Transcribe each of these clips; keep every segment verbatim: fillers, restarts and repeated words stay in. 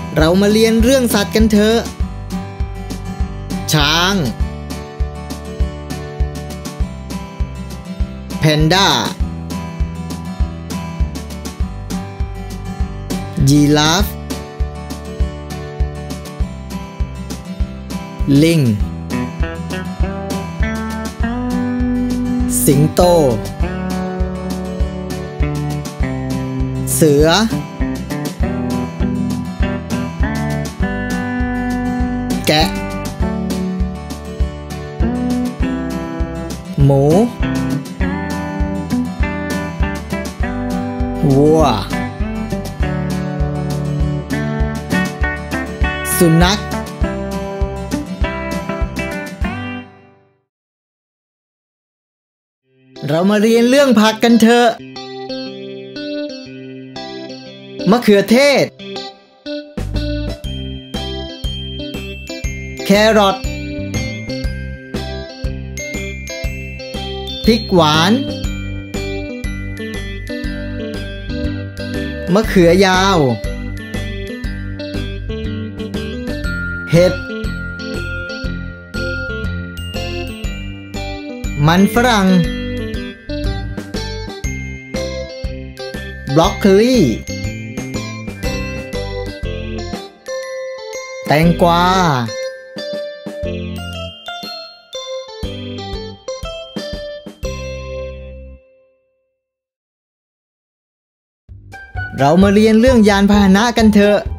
เรามาเรียนเรื่องสัตว์กันเถอะช้างแพนด้ายีราฟลิงสิงโตเสือแกะหมูวัวสุนัขเรามาเรียนเรื่องผักกันเถอะมะเขือเทศแครอทพริกหวานมะเขือยาวเห็ดมันฝรั่งบล็อกโคลีแตงกวาเรามาเรียนเรื่องยานพาหนะกันเถอะ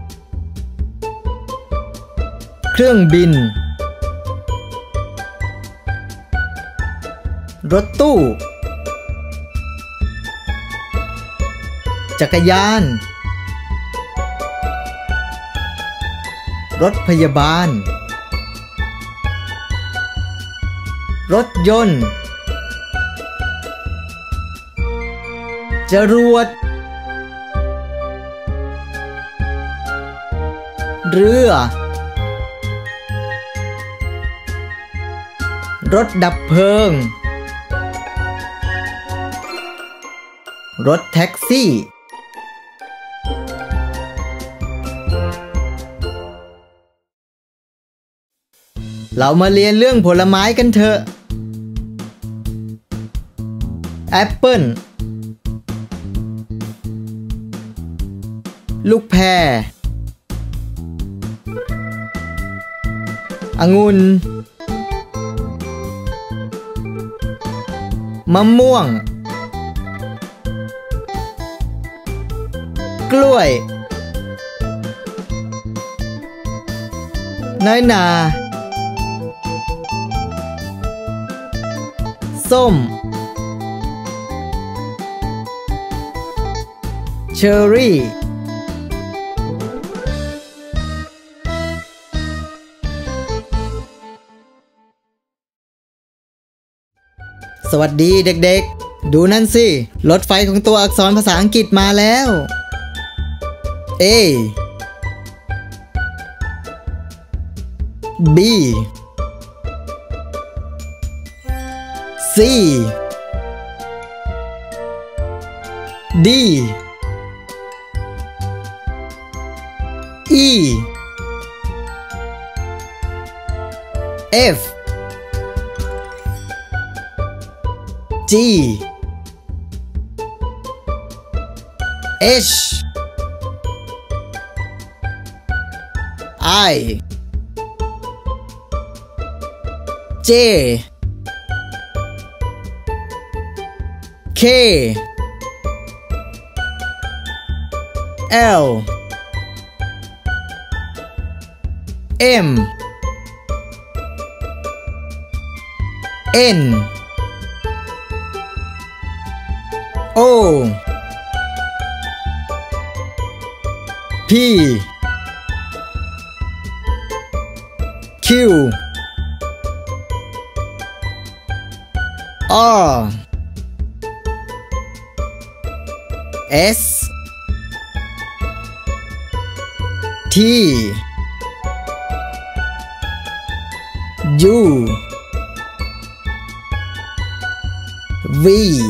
เครื่องบินรถตู้จักรยานรถพยาบาลรถยนต์จรวดเรือรถดับเพลิงรถแท็กซี่เรามาเรียนเรื่องผลไม้กันเถอะแอปเปิ้ลลูกแพรองุ่นมะม่วงกล้วยน้อยนาส้มเชอร์รี่สวัสดีเด็กๆดูนั่นสิรถไฟของตัวอักษรภาษาอังกฤษมาแล้ว A B C D E F G H I J K L M N O P Q R S T U V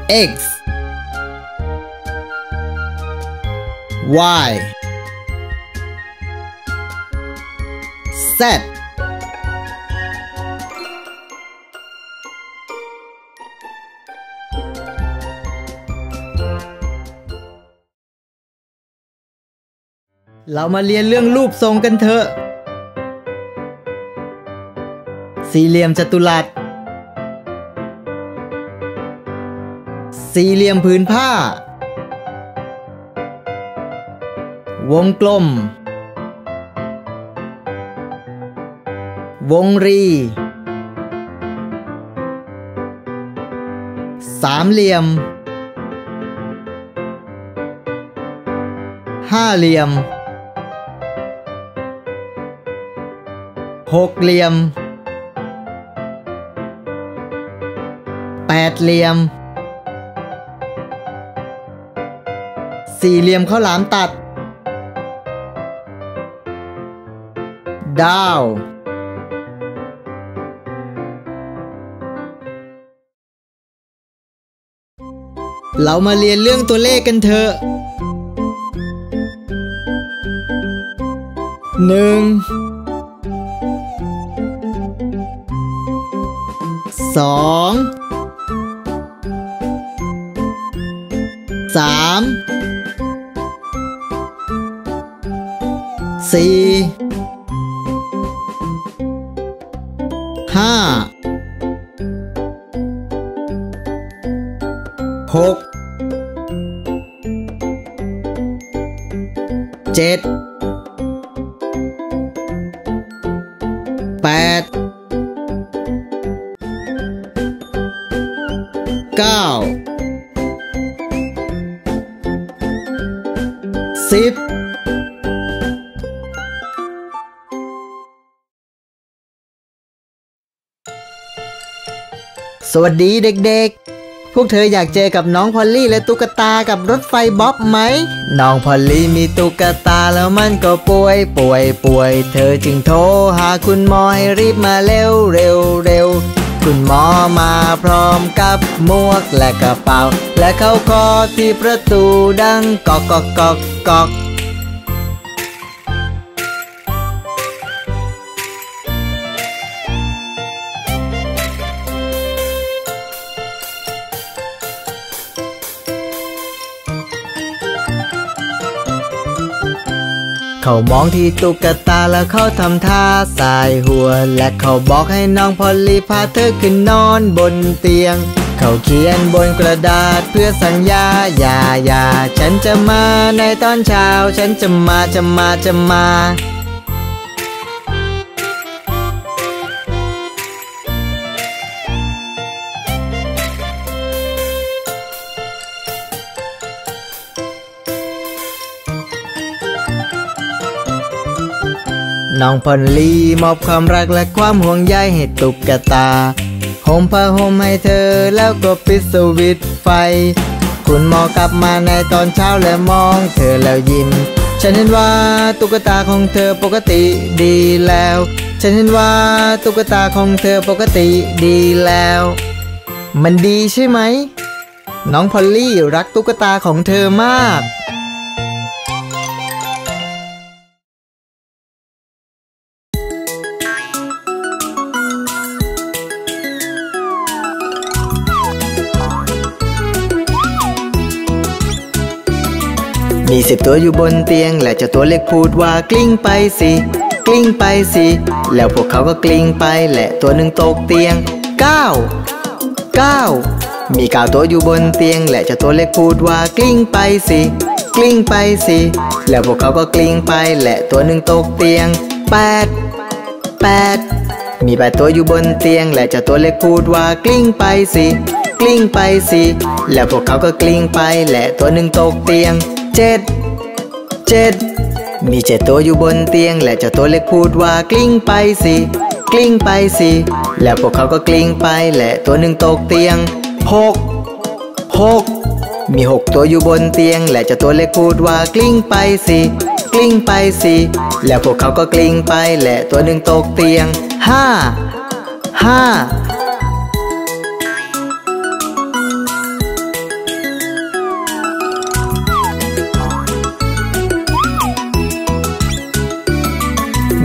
x y z เรามาเรียนเรื่องรูปทรงกันเถอะสี่เหลี่ยมจัตุรัสสี่เหลี่ยมผืนผ้าวงกลมวงรีสามเหลี่ยมห้าเหลี่ยมหกเหลี่ยมแปดเหลี่ยมสี่เหลี่ยมข้าวหลามตัดดาวเรามาเรียนเรื่องตัวเลขกันเถอะหนึ่งสองสามสี่ห้าหกเจ็ดแปดเก้าสิบสวัสดีเด็กๆพวกเธออยากเจอกับน้องพอลลี่และตุ๊กตากับรถไฟบ๊อบไหมน้องพอลลี่มีตุ๊กตาแล้วมันก็ป่วยป่วยป่วยเธอจึงโทรหาคุณหมอให้รีบมาเร็วเร็วเร็วคุณหมอมาพร้อมกับหมวกและกระเป๋าและเขาเคาะที่ประตูดังก๊อกก๊อกก๊อกก๊อกเขามองที่ตุ๊กตาแล้วเขาทำท่าสายหัวและเขาบอกให้น้องพอลลี่พาเธอขึ้นนอนบนเตียงเขาเขียนบนกระดาษเพื่อสัญญาอย่าอย่าฉันจะมาในตอนเช้าฉันจะมาจะมาจะมาน้องพอลลี่มอบความรักและความห่วงใยให้ตุ๊กตาห่มผ้าห่มให้เธอแล้วก็ปิดสวิตช์ไฟคุณหมอกลับมาในตอนเช้าและมองเธอแล้วยิ้มฉันเห็นว่าตุ๊กตาของเธอปกติดีแล้วฉันเห็นว่าตุ๊กตาของเธอปกติดีแล้วมันดีใช่ไหมน้องพอลลี่รักตุ๊กตาของเธอมากมีสิบตัวอยู่บนเตียงและเจ้าตัวเล็กพูดว่ากลิ้งไปสิกลิ้งไปสิแล้วพวกเขาก็กลิ้งไปและตัวหนึ่งตกเตียงเก้าเก้ามีเก้าตัวอยู่บนเตียงและเจ้าตัวเล็กพูดว่ากลิ้งไปสิกลิ้งไปสิแล้วพวกเขาก็กลิ้งไปและตัวหนึ่งตกเตียงแปดแปดมีแปดตัวอยู่บนเตียงและเจ้าตัวเล็กพูดว่ากลิ้งไปสิกลิ้งไปสิแล้วพวกเขาก็กลิ้งไปและตัวหนึ่งตกเตียงเจ็ดเจ็ดมีเจ็ดตัวอยู่บนเตียงและเจ้าตัวเล็กพูดว่ากลิ้งไปสิกลิ้งไปสิแล้วพวกเขาก็กลิ้งไปและตัวหนึ่งตกเตียงหกหกมีหกตัวอยู่บนเตียงและเจ้าตัวเล็กพูดว่ากลิ้งไปสิกลิ้งไปสิแล้วพวกเขาก็กลิ้งไปและตัวหนึ่งตกเตียงห้าห้า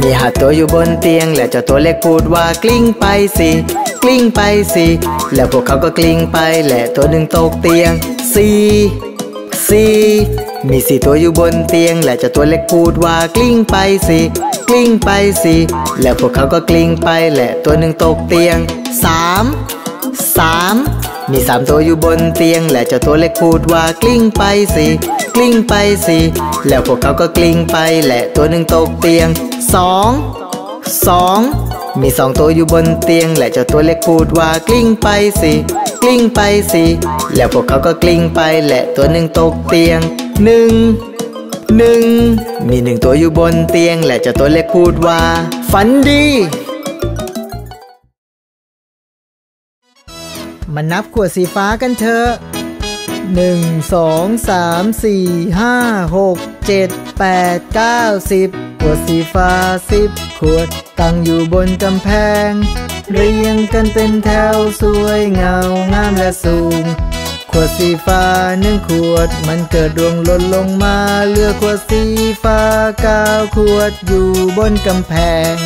มีห้าตัวอยู่บนเตียงและเจ้าตัวเล็กพูดว่ากลิ้งไปสิกลิ้งไปสิแล้วพวกเขาก็กลิ้งไปและตัวหนึ่งตกเตียงสี่สี่มีสี่ตัวอยู่บนเตียงและเจ้าตัวเล็กพูดว่ากลิ้งไปสิกลิ้งไปสิแล้วพวกเขาก็กลิ้งไปและตัวหนึ่งตกเตียงสามสามมีสามตัวอยู่บนเตียงและเจ้าตัวเล็กพูดว่ากลิ้งไปสิกลิ้งไปสิแล้วพวกเขาก็กลิ้งไปและตัวหนึ่งตกเตียงสองสองมีสองตัวอยู่บนเตียงและเจ้าตัวเล็กพูดว่ากลิ้งไปสิกลิ้งไปสิแล้วพวกเขาก็กลิ้งไปและตัวหนึ่งตกเตียงหนึ่งหนึ่งมีหนึ่งตัวอยู่บนเตียงและเจ้าตัวเล็กพูดว่าฝันดีมานับขวดสีฟ้ากันเถอะหนึ่ง สอง สาม สี่ ห้า หก เจ็ด แปด เก้า สิบขวดสีฟ้าสิบขวดตั้งอยู่บนกำแพงเรียงกันเป็นแถวสวยเงางามและสูงขวดสีฟ้าหนึ่งขวดมันเกิดร่วงหล่นลงมาเหลือขวดสีฟ้าเก้าขวดอยู่บนกำแพง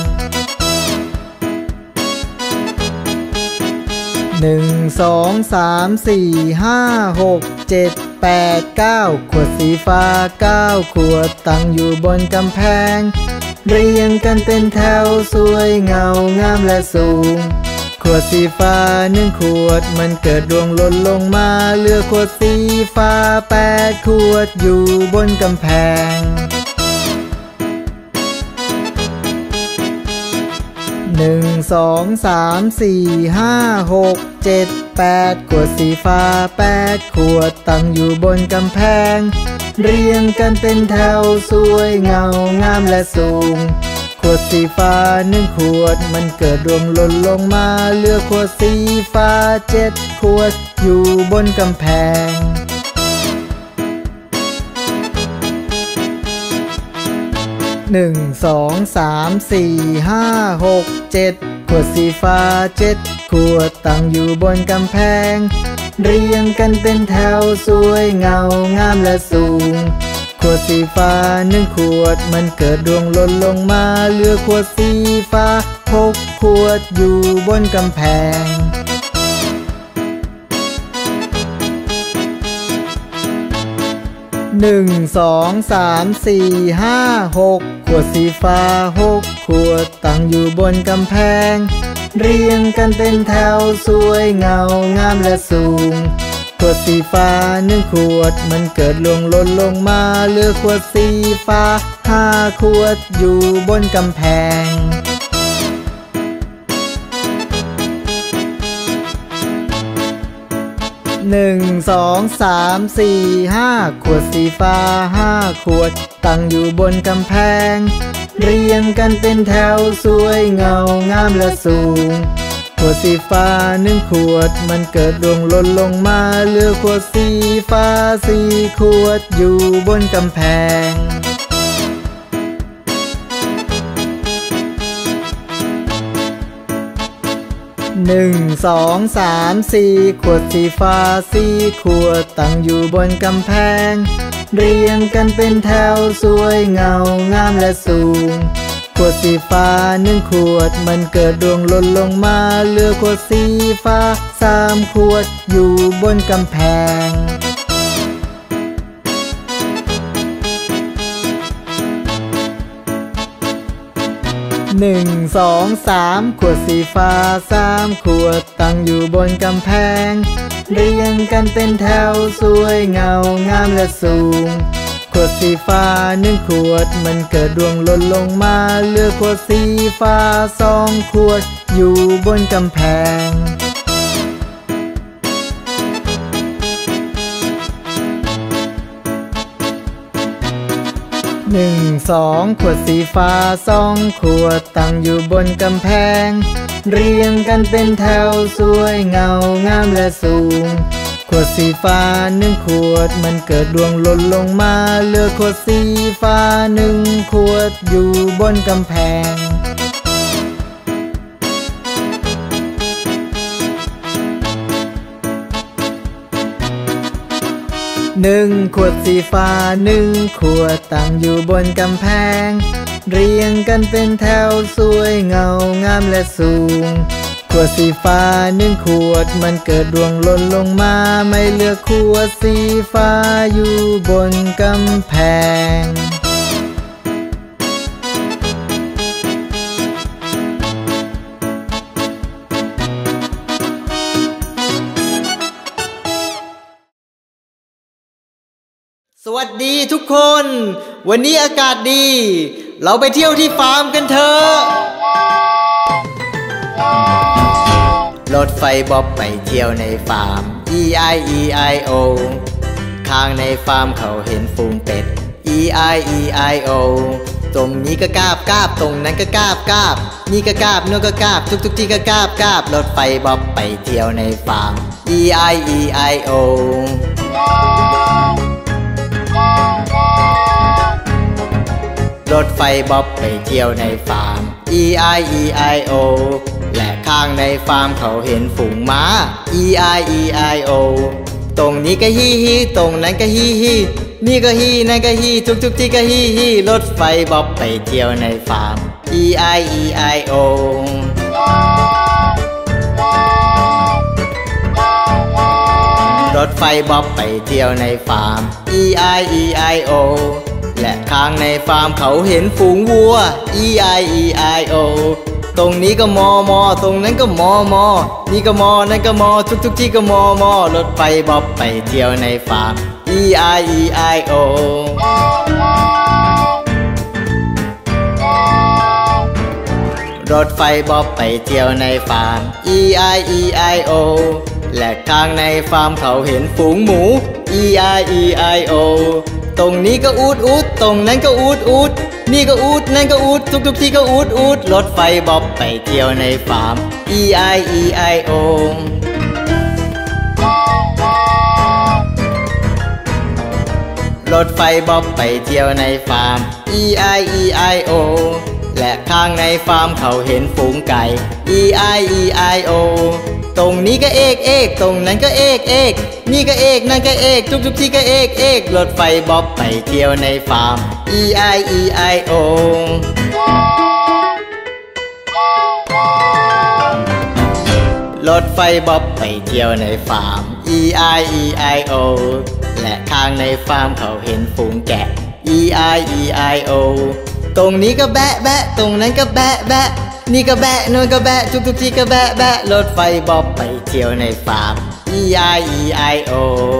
หนึ่ง สอง สาม สี่ ห้า หก เจ็ด แปด เก้าขวดสีฟ้าเก้าขวดตั้งอยู่บนกำแพงเรียงกันเป็นแถวสวยเงางามและสูงขวดสีฟ้าหนึ่งขวดมันเกิดร่วงหล่นลงมาเหลือขวดสีฟ้าแปดขวดอยู่บนกำแพงหนึ่ง สอง สาม สี่ ห้า หก เจ็ด แปดขวดสีฟ้าแปดขวดตั้งอยู่บนกำแพงเรียงกันเป็นแถวสวยเงางามและสูงขวดสีฟ้าหนึ่งขวดมันเกิดร่วงหล่นลงมาเหลือขวดสีฟ้าเจ็ดขวดอยู่บนกำแพงหนึ่ง สอง สาม สี่ ห้า หก เจ็ดขวดสีฟ้าเจ็ดขวดตั้งอยู่บนกำแพงเรียงกันเป็นแถวสวยเงางามและสูงขวดสีฟ้าหนึ่งขวดมันเกิดร่วงหล่นลงมาเหลือขวดสีฟ้าหกขวดอยู่บนกำแพงหนึ่ง สอง สาม สี่ ห้า หกขวดสีฟ้าหกขวดตั้งอยู่บนกำแพงเรียงกันเป็นแถวสวยเงางามและสูงขวดสีฟ้าหนึ่งขวดมันเกิดร่วงหล่นลงมาเหลือขวดสีฟ้าห้าขวดอยู่บนกำแพงหนึ่ง สอง สาม สี่ ห้าขวดสีฟ้าห้าขวดตั้งอยู่บนกำแพงเรียงกันเป็นแถวสวยเงางามและสูงขวดสีฟ้าหนึ่งขวดมันเกิดร่วงหล่นลงมาเหลือขวดสีฟ้าสี่ขวดอยู่บนกำแพงหนึ่ง สอง สาม สี่ขวดสีฟ้าสี่ขวดตั้งอยู่บนกำแพงเรียงกันเป็นแถวสวยเงางามและสูงขวดสีฟ้าหนึ่งขวดมันเกิดร่วงหล่นลงมาเหลือขวดสีฟ้าสามขวดอยู่บนกำแพงหนึ่ง สอง สามขวดสีฟ้าสามขวดตั้งอยู่บนกำแพงเรียงกันเป็นแถวสวยเงางามและสูงขวดสีฟ้าหนึ่งขวดมันเกิดร่วงหล่นลงมาเหลือขวดสีฟ้าสองขวดอยู่บนกำแพงหนึ่ง สองขวดสีฟ้าสองขวดตั้งอยู่บนกำแพงเรียงกันเป็นแถวสวยเงางามและสูงขวดสีฟ้าหนึ่งขวดมันเกิดร่วงหล่นลงมาเหลือขวดสีฟ้าหนึ่งขวดอยู่บนกำแพงหนึ่งขวดสีฟ้าหนึ่งขวดตั้งอยู่บนกำแพงเรียงกันเป็นแถวสวยเงางามและสูงขวดสีฟ้าหนึ่งขวดมันเกิดร่วงหล่นลงมาไม่เหลือขวดสีฟ้าอยู่บนกำแพงสวัสดีทุกคนวันนี้อากาศดีเราไปเที่ยวที่ฟาร์มกันเถอะรถไฟบ๊อบไปเที่ยวในฟาร์ม อี ไอ อี ไอ โอ ข้างในฟาร์มเขาเห็นฝูงเป็ด อี ไอ อี ไอ โอ ตรงนี้ก็กาบกาบตรงนั้นก็กาบกาบนี่ก็กาบโน่นก็กาบทุกทุกที่ก็กาบกาบรถไฟบ๊อบไปเที่ยวในฟาร์ม อี ไอ อี ไอ โอรถไฟบ๊อบไปเที่ยวในฟาร์ม อี ไอ อี ไอ โอ และข้างในฟาร์มเขาเห็นฝูงม้า อี ไอ อี ไอ โอ ตรงนี้ก็ฮีฮีตรงนั้นก็ฮีฮีนี่ก็ฮีนั่นก็ฮีทุกทุกที่ก็ฮีฮีรถไฟบ๊อบไปเที่ยวในฟาร์ม อี ไอ อี ไอ โอ รถไฟบ๊อบไปเที่ยวในฟาร์ม อี ไอ อี ไอ โอ และข้างในฟาร์มเขาเห็นฝูงวัว อี ไอ อี ไอ โอ ตรงนี้ก็มอมอตรงนั้นก็มอมอนี่ก็มอนั่นก็มอทุกทุกที่ก็มอมอรถไฟบ๊อบไปเที่ยวในฟาร์ม อี ไอ อี ไอ โอ รถไฟบ๊อบไปเที่ยวในฟาร์ม อี ไอ อี ไอ โอ และข้างในฟาร์มเขาเห็นฝูงหมู อี ไอ อี ไอ โอ ตรงนี้ก็อูดอูดตรงนั้นก็อูดอูดนี่ก็อูดนั่นก็อูดทุกทุกที่ก็อูดอูดรถไฟบ๊อบไปเที่ยวในฟาร์ม อี ไอ อี ไอ โอ รถไฟบ๊อบไปเที่ยวในฟาร์ม อี ไอ อี ไอ โอ และข้างในฟาร์มเขาเห็นฝูงไก่ อี ไอ อี ไอ โอ ตรงนี้ก็เอกเอกตรงนั้นก็เอกเอกนี่ก็เอกนั่นก็เอกทุกทุกที่ก็เอกเอกรถไฟบ๊อบไปเที่ยวในฟาร์ม อี ไอ อี ไอ โอ รถไฟบ๊อบไปเที่ยวในฟาร์ม อี ไอ อี ไอ โอ และข้างในฟาร์มเขาเห็นฝูงแกะ อี ไอ อี ไอ โอ ตรงนี้ก็แบะแบะตรงนั้นก็แบะแบะนี่ก็แบะโน่นก็แบะทุกทุกที่ก็แบะแบะรถไฟบ๊อบไปเที่ยวในฟาร์ม อี ไอ อี ไอ โอ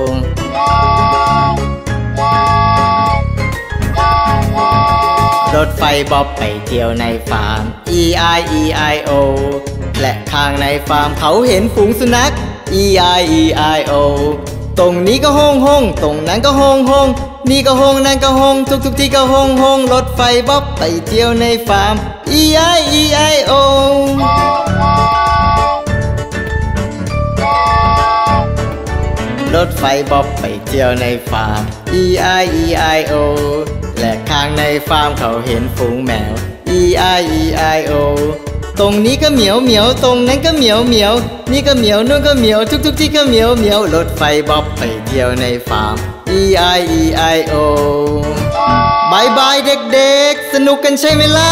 รถไฟบ๊อบไปเที่ยวในฟาร์ม อี ไอ อี ไอ โอ และข้างในฟาร์มเขาเห็นฝูงสุนัข อี ไอ อี ไอ โอ ตรงนี้ก็ห้องห้องตรงนั้นก็ห้องห้องนี่ก็ห้องนั่นก็ห้องทุกทุกที่ก็ห้องห้องรถไฟบ๊อบไปเที่ยวในฟาร์ม อี ไอ อี ไอ โอ รถไฟบ๊อบไปเที่ยวในฟาร์ม อี ไอ อี ไอ โอ และข้างในฟาร์มเขาเห็นฝูงแมว อี ไอ อี ไอ โอ ตรงนี้ก็เหมียวเหมียวตรงนั้นก็เหมียวเหมียวนี่ก็เหมียวนู่นก็เหมียวทุกทุกที่ก็เหมียวเหมียวรถไฟบ๊อบไปเที่ยวในฟาร์ม อี ไอ อี ไอ โอ บายบายเด็กๆสนุกกันใช่ไหมล่ะ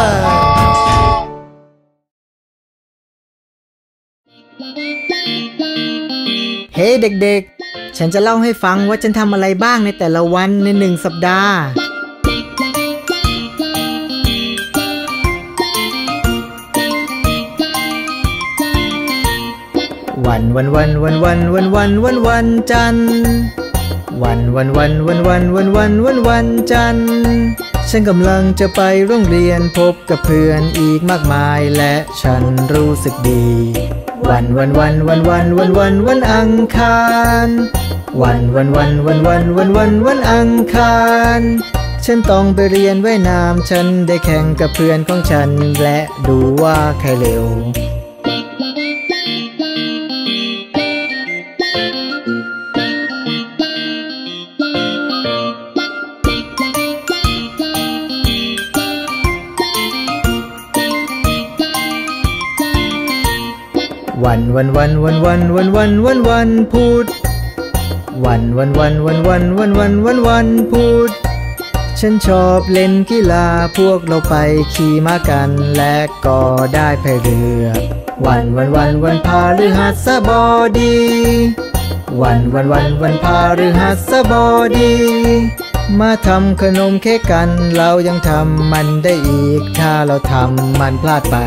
เฮ้ hey, เด็กๆฉันจะเล่าให้ฟังว่าฉันทำอะไรบ้างในแต่ละวันในหนึ่งสัปดาห์วันวันวันวันวันวันวันวันวันจันทร์วันวันวันวันวันวันวันวันวันจันทร์ฉันกำลังจะไปโรงเรียนพบกับเพื่อนอีกมากมายและฉันรู้สึกดีวันวันวันวันวันวันวันวันอังคารวันวันวันวันวันวันวันวันอังคารฉันต้องไปเรียนว่ายน้ำฉันได้แข่งกับเพื่อนของฉันและดูว่าใครเร็ววันวันวันวันวันวันวันวันวันพุธวันวันวันวันวันวันวันวันวันพุธฉันชอบเล่นกีฬาพวกเราไปขี่ม้ากันและก็ได้พายเรือวันวันวันวันพฤหัสบดีวันวันวันวันพฤหัสบดีมาทำขนมเค้กกันเรายังทำมันได้อีกถ้าเราทำมันพลาดไป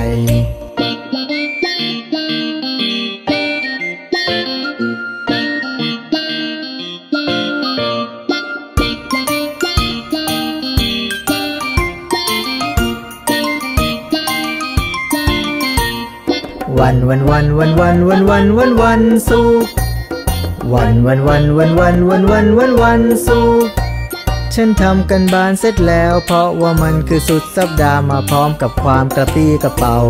วันวันวันวันวันวันวันวันวันศุกร์วันวันวันวันวันวันวันวันวันศุกร์ฉันทำกันบ้านเสร็จแล้วเพราะว่ามันคือสุดสัปดาห์มาพร้อมกับความกระปรี้กระเป๋า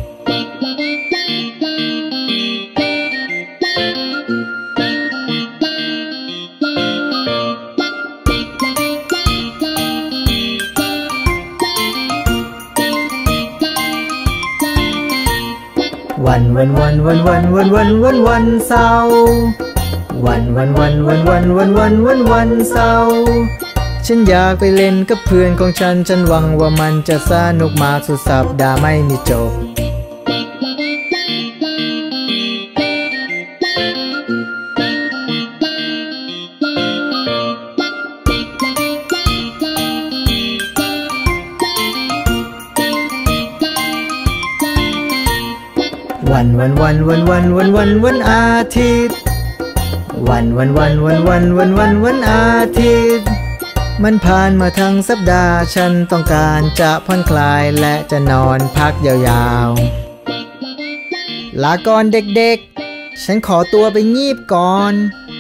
วันวันวันวันวันวันวันวันวันเสาร์วันวันวันวันวันวันวันวันวันเสาร์ฉันอยากไปเล่นกับเพื่อนของฉันฉันหวังว่ามันจะสนุกมากสุดสัปดาห์ไม่มีจบวันวันวันวันวันวันวันวันอาทิตย์วันวันวันวันวันวันวันวันอาทิตย์มันผ่านมาทั้งสัปดาห์ฉันต้องการจะผ่อนคลายและจะนอนพักยาวๆลาก่อนเด็กๆฉันขอตัวไปงีบก่อน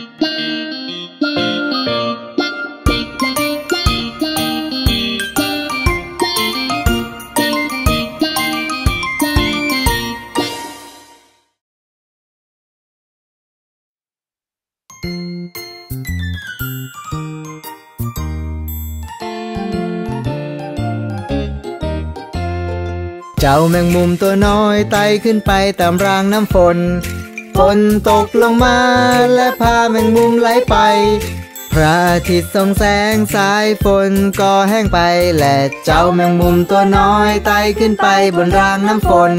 เจ้าแมงมุมตัวน้อยไต่ขึ้นไปตามรางน้ำฝนฝนตกลงมาและพาแมงมุมไหลไปพระอาทิตย์ส่องแสงสายฝนก็แห้งไปและเจ้าแมงมุมตัวน้อยไต่ขึ้นไปบนรางน้ำฝน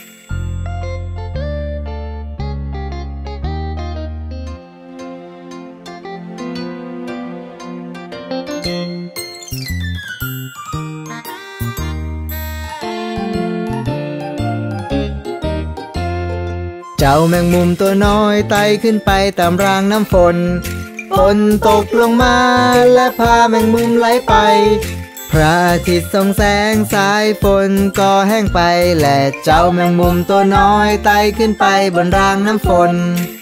เจ้าแมงมุมตัวน้อยไต่ขึ้นไปตามรางน้ำฝนฝนตกลงมาและพาแมงมุมไหลไปพระอาทิตย์ส่องแสงสายฝนก็แห้งไปและเจ้าแมงมุมตัวน้อยไต่ขึ้นไปบนรางน้ำฝน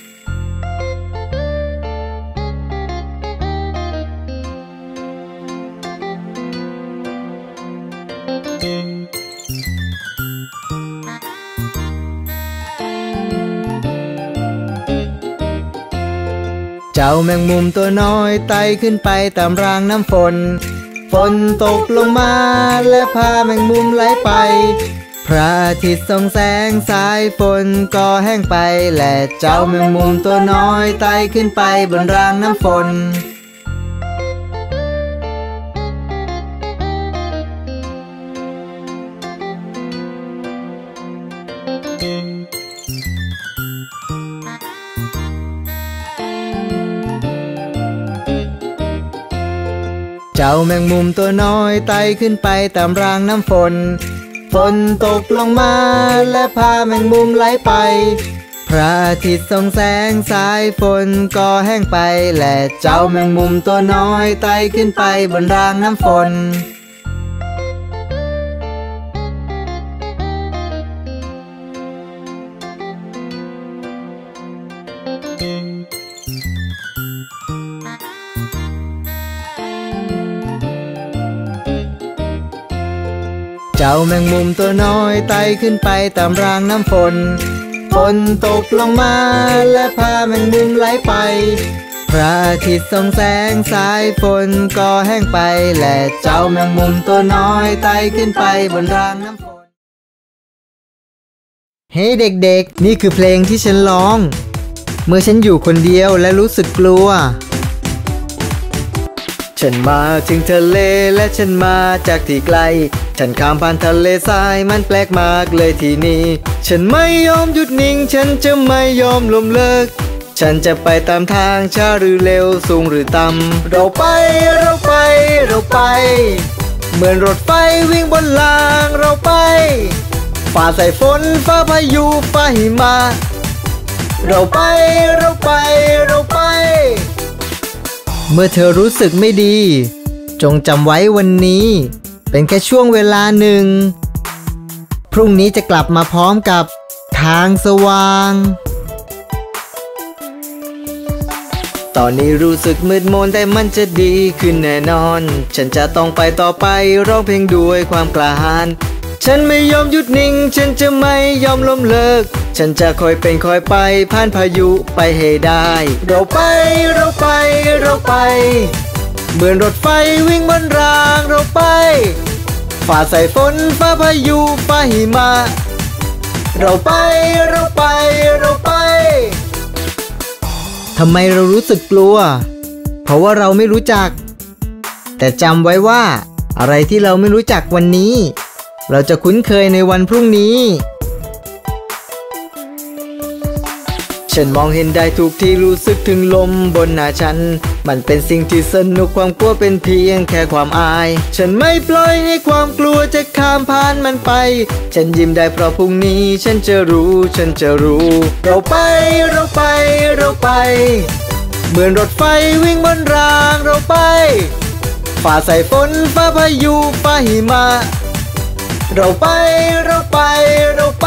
เจ้าแมงมุมตัวน้อยไต่ขึ้นไปตามรางน้ำฝนฝนตกลงมาและพาแมงมุมไหลไปพระอาทิตย์ส่องแสงสายฝนก็แห้งไปและเจ้าแมงมุมตัวน้อยไต่ขึ้นไปบนรางน้ำฝนเจ้าแมงมุมตัวน้อยไต่ขึ้นไปตามรางน้ำฝนฝนตกลงมาและพาแมงมุมไหลไปพระอาทิตย์ส่องแสงสายฝนก็แห้งไปและเจ้าแมงมุมตัวน้อยไต่ขึ้นไปบนรางน้ำฝนเจ้าแมงมุมตัวน้อยไต่ขึ้นไปตามรางน้ำฝนฝนตกลงมาและพาแมงมุมไหลไปพระอาทิตย์ส่องแสงสายฝนก็แห้งไปและเจ้าแมงมุมตัวน้อยไต่ขึ้นไปบนรางน้ำฝนเฮ้ hey เด็กๆนี่คือเพลงที่ฉันร้องเมื่อฉันอยู่คนเดียวและรู้สึกกลัวฉันมาถึงทะเลและฉันมาจากที่ไกลฉันข้ามผ่านทะเลทรายมันแปลกมากเลยที่นี่ฉันไม่ยอมหยุดนิ่งฉันจะไม่ยอมล้มเลิกฉันจะไปตามทางช้าหรือเร็วสูงหรือต่ำเราไปเราไปเราไปเหมือนรถไฟวิ่งบนรางเราไปฝ่าสายฝนฝ่าพายุฝ่าหิมะเราไปเราไปเราไปเมื่อเธอรู้สึกไม่ดีจงจำไว้วันนี้เป็นแค่ช่วงเวลาหนึ่งพรุ่งนี้จะกลับมาพร้อมกับทางสว่างตอนนี้รู้สึกมืดมนแต่มันจะดีขึ้นแน่นอนฉันจะต้องไปต่อไปร้องเพลงด้วยความกล้าหาญฉันไม่ยอมหยุดนิ่งฉันจะไม่ยอมล้มเลิกฉันจะคอยเป็นคอยไปผ่านพายุไปให้ได้เราไปเราไปเราไปเหมือนรถไฟวิ่งบนรางเราไปฝ่าสายฝนฝ่าพายุฝ่าหิมะเราไปเราไปเราไปทำไมเรารู้สึกกลัวเพราะว่าเราไม่รู้จักแต่จำไว้ว่าอะไรที่เราไม่รู้จักวันนี้เราจะคุ้นเคยในวันพรุ่งนี้ฉันมองเห็นได้ทุกที่รู้สึกถึงลมบนหน้าฉันมันเป็นสิ่งที่สนุกความกลัวเป็นเพียงแค่ความอายฉันไม่ปล่อยให้ความกลัวจะข้ามผ่านมันไปฉันยิ้มได้เพราะพรุ่งนี้ฉันจะรู้ฉันจะรู้เราไปเราไปเราไปเหมือนรถไฟวิ่งบนรางเราไปฝ่าสายฝนฝ่าพายุฝ่าหิมะเราไปเราไปเราไป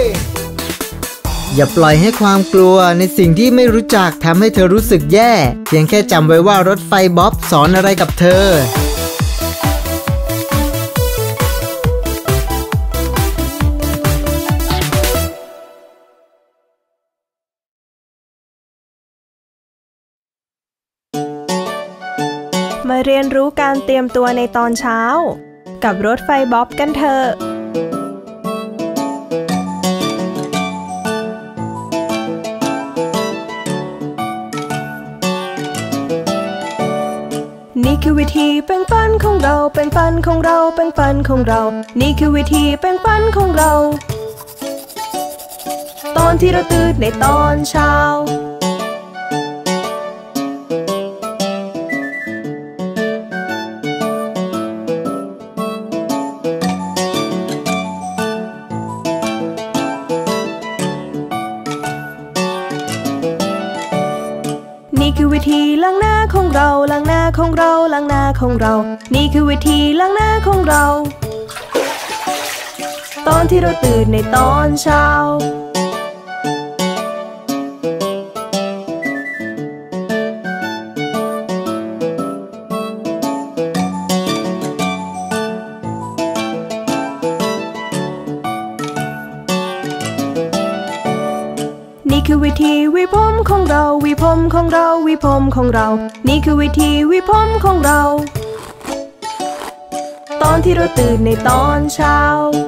อย่าปล่อยให้ความกลัวในสิ่งที่ไม่รู้จักทำให้เธอรู้สึกแย่เพียงแค่จำไว้ว่ารถไฟบ๊อบสอนอะไรกับเธอมาเรียนรู้การเตรียมตัวในตอนเช้ากับรถไฟบ๊อบกันเถอะนี่คือวิธีแปรงฟันของเราแปรงฟันของเราแปรงฟันของเรานี่คือวิธีแปรงฟันของเราตอนที่เราตื่นในตอนเช้านี่คือวิธีล้างหน้าของเราล้างหน้าของเราล้างหน้าของเรานี่คือวิธีล้างหน้าของเราตอนที่เราตื่นในตอนเช้านี่คือวิธีหวีผมของเราหวีผมของเราหวีผมของเรานี่คือวิธีหวีผมของเราตอนที่เราตื่นในตอนเช้า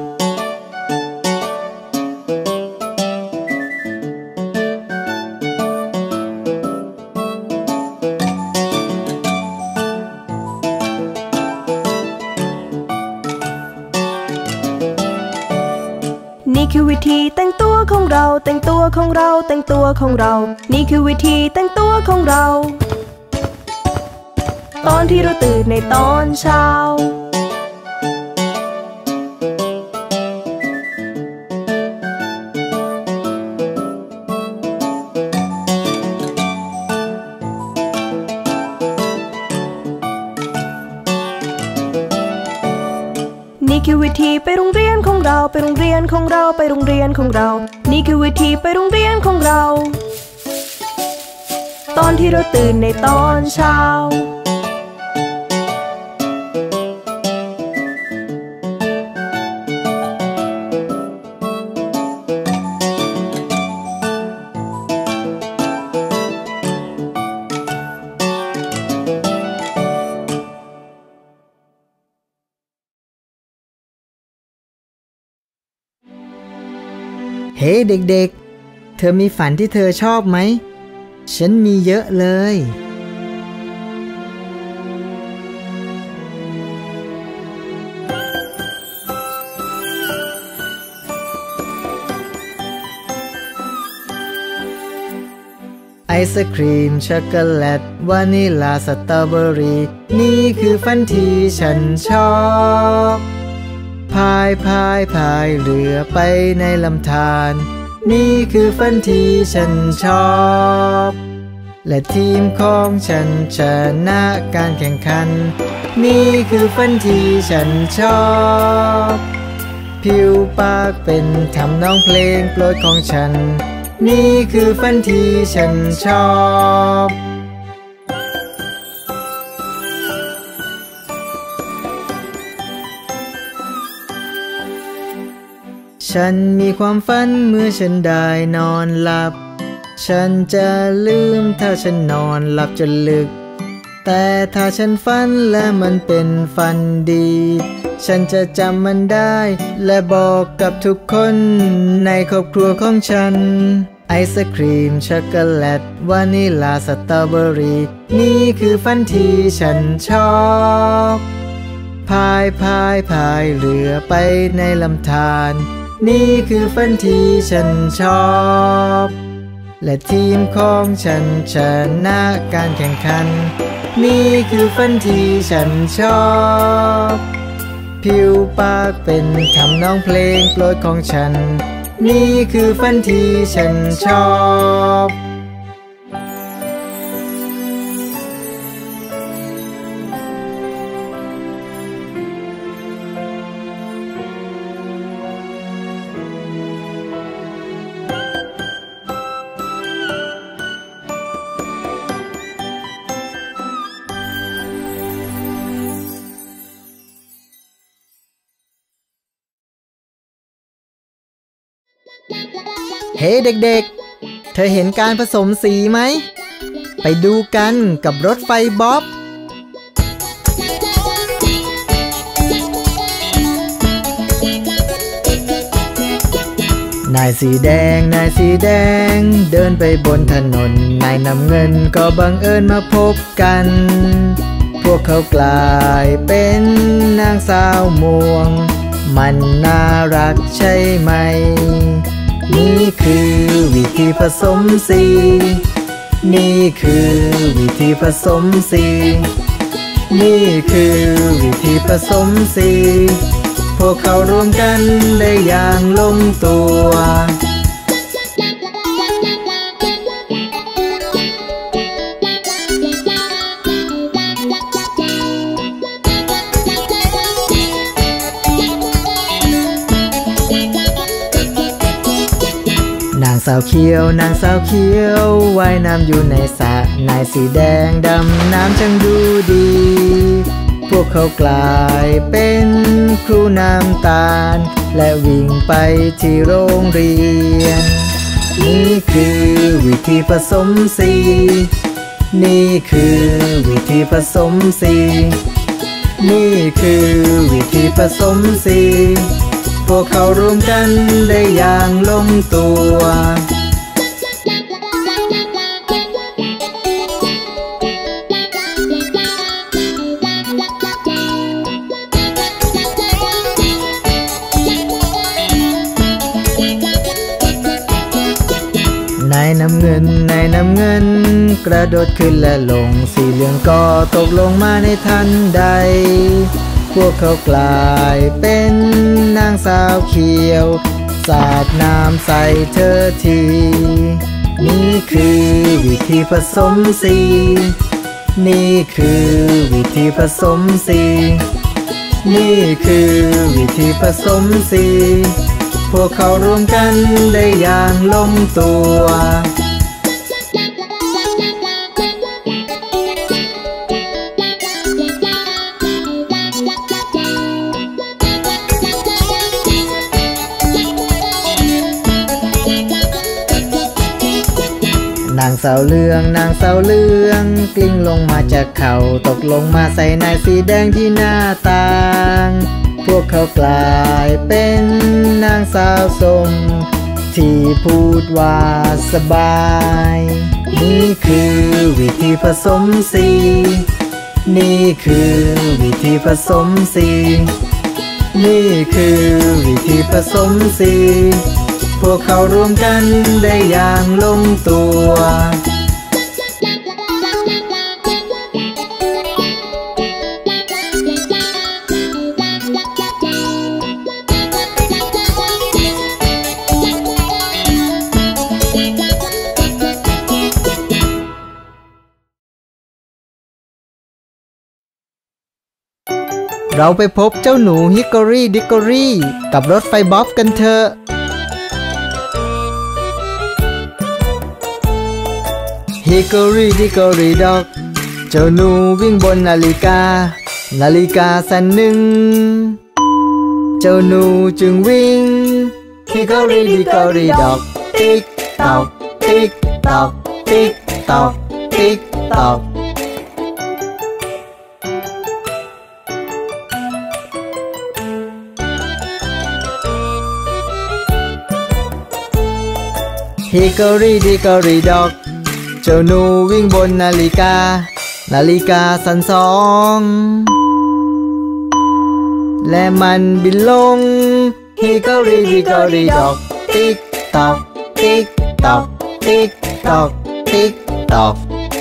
นี่คือวิธีแต่งตัวของเราแต่งตัวของเราแต่งตัวของเรานี่คือวิธีแต่งตัวของเราตอนที่เราตื่นในตอนเช้านี่คือวิธีไปโรงเรียนของเราไปโรงเรียนของเราไปโรงเรียนของเรานี่คือวิธีไปโรงเรียนของเราตอนที่เราตื่นในตอนเช้าเฮ้ hey, เด็กๆเธอมีฝันที่เธอชอบไหมฉันมีเยอะเลยศครีมช็อกโกแลตวานิลาสตรอเบอรี่นี่คือฝันที่ฉันชอบพายพายพายเรือไปในลำธารนี่คือฝันที่ฉันชอบและทีมของฉันชนะการแข่งขันนี่คือฝันที่ฉันชอบผิวปากเป็นทำนองเพลงโปรดของฉันนี่คือฝันที่ฉันชอบฉันมีความฝันเมื่อฉันได้นอนหลับฉันจะลืมถ้าฉันนอนหลับจนลึกแต่ถ้าฉันฝันและมันเป็นฝันดีฉันจะจำมันได้และบอกกับทุกคนในครอบครัวของฉันไอศครีมช็อกโกแลตวานิลาสตรอเบอรี่นี่คือฝันที่ฉันชอบพายพายพายเรือไปในลำธารนี่คือฝันที่ฉันชอบและทีมของฉันชนะการแข่งขันนี่คือฝันที่ฉันชอบผิวปากเป็นทำนองเพลงโปรดของฉันนี่คือฝันที่ฉันชอบเฮ้ hey, เด็กๆเธอเห็นการผสมสีไหมไปดูกันกับรถไฟบ๊อบนายสีแดงนายสีแดงเดินไปบนถนนนายน้ำเงินก็บังเอิญมาพบกันพวกเขากลายเป็นนางสาวม่วงมันน่ารักใช่ไหมนี่คือวิธีผสมสีนี่คือวิธีผสมสีนี่คือวิธีผสมสีพวกเขารวมกันได้อย่างลงตัวนางสาวเขียวนางสาวเขียวว่ายน้ำอยู่ในสระนายสีแดงดำน้ำช่างดูดีพวกเขากลายเป็นครูน้ำตาลและวิ่งไปที่โรงเรียนนี่คือวิธีผสมสีนี่คือวิธีผสมสีนี่คือวิธีผสมสีพวกเขารวมกันได้อย่างลงตัวนายน้ำเงินนายน้ำเงินกระโดดขึ้นและลงสีเหลืองก็ตกลงมาในทันใดพวกเขากลายเป็นนางสาวเขียวสาดน้ำใส่เธอทีนี่คือวิธีผสมสีนี่คือวิธีผสมสีนี่คือวิธีผสมสีพวกเขารวมกันได้อย่างลงตัว นางสาวเหลืองนางสาวเหลืองกลิ้งลงมาจากเขาตกลงมาใส่นายสีแดงที่หน้าต่างพวกเขากลายเป็นนางสาวส้มที่พูดว่าสบายนี่คือวิธีผสมสีนี่คือวิธีผสมสีนี่คือวิธีผสมสีพวกเขารวมกันได้อย่างลงตัวนเราไปพบเจ้าหนูฮิกกอรี่ดิกกอรี่กับรถไฟบ๊อบกันเถอะฮิกกอรี่ดิกกอรี่ด็อกเจ้าหนูวิ่งบนนาฬิกานาฬิกาสั่นหนึ่งเจ้าหนูจึงวิ่งฮิกกอรี่ดิกกอรี่ด็อกติ๊กตอกติ๊กตอกติ๊กตอกติ๊กตอกฮิกกอรี่ดิกกอรี่ด็อกเจ้าหนูวิ่งบนนาฬิกานาฬิกาสั่นสองและมันบินลงฮิกกอรี่ดิกกอรี่ด็อกติ๊กตอกติ๊กตอกติ๊กตอกติ๊กตอก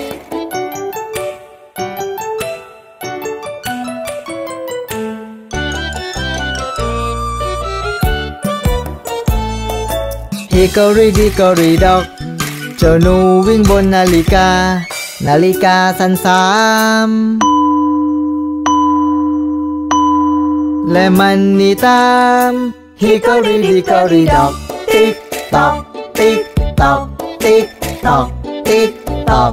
ฮิกกอรี่ดิกกอรี่ด็อกเจ้าหนูวิ่งบนนาฬิกานาฬิกาสั่นสามและมันหนีตามฮิกกอรี่ดิกกอรี่ด็อกติ๊กตอกติ๊กตอกติ๊กตอกติ๊กตอก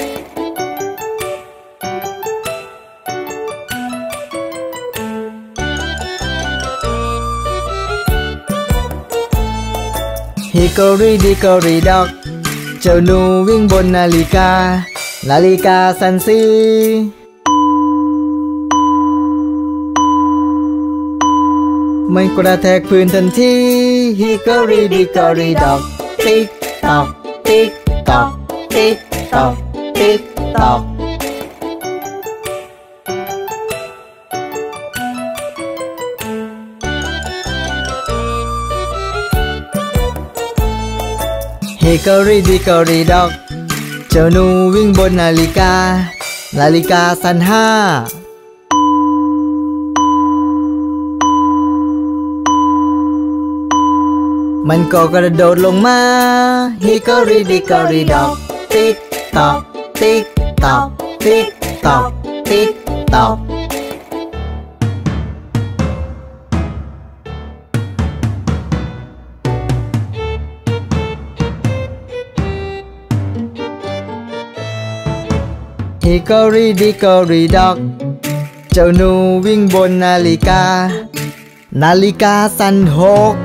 ฮิกกอรี่ดิกกอรี่ด็อกเจ้าหนูวิ่งบนนาฬิกานาฬิกาสั่นสี่มันกระแทกพื้นทันทีฮิกกอรี่ดิกกอรี่ด็อกติ๊กตอกติ๊กตอกติ๊กตอกติ๊กตอกฮิกกอรี่ดิกกอรี่ด็อกเจ้าหนูวิ่งบนนาฬิกานาฬิกาสั่นห้ามันก็กระโดดลงมาฮิกกอรี่ดิกกอรี่ด็อกติ๊กตอกติ๊กตอกติ๊กตอกติ๊กตอกฮิกกอรี่ดิกกอรี่ด็อกเจ้าหนูวิ่งบนนาฬิกานาฬิกาสั่นหก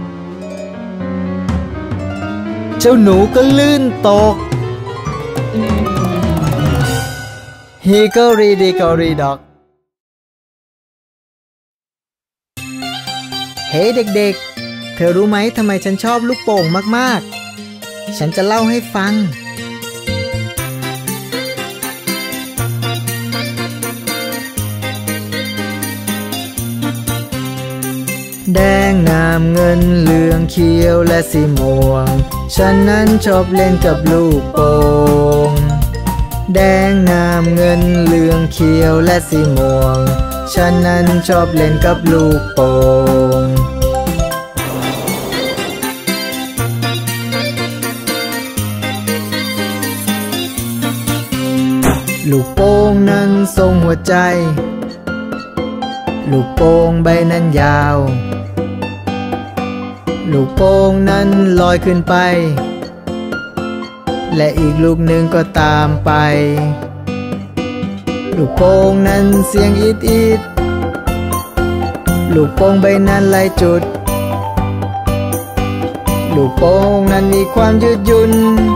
เจ้าหนูก็ลื่นตกฮิกกอรี่ดิกกอรี่ด็อกเฮ้ hey เด็กๆเธอรู้ไหมทำไมฉันชอบลูกโป่งมากๆฉันจะเล่าให้ฟังแดงน้ำเงินเหลืองเขียวและสีม่วงฉันนั้นชอบเล่นกับลูกโป่งแดงน้ำเงินเหลืองเขียวและสีม่วงฉันนั้นชอบเล่นกับลูกโป่งลูกโป่งนั้นทรงหัวใจลูกโป่งใบนั้นยาวลูกโป่งนั้นลอยขึ้นไปและอีกลูกหนึ่งก็ตามไปลูกโป่งนั้นเสียงอีดอีดลูกโป่งใบนั้นหลายจุดลูกโป่งนั้นมีความยืดหยุ่น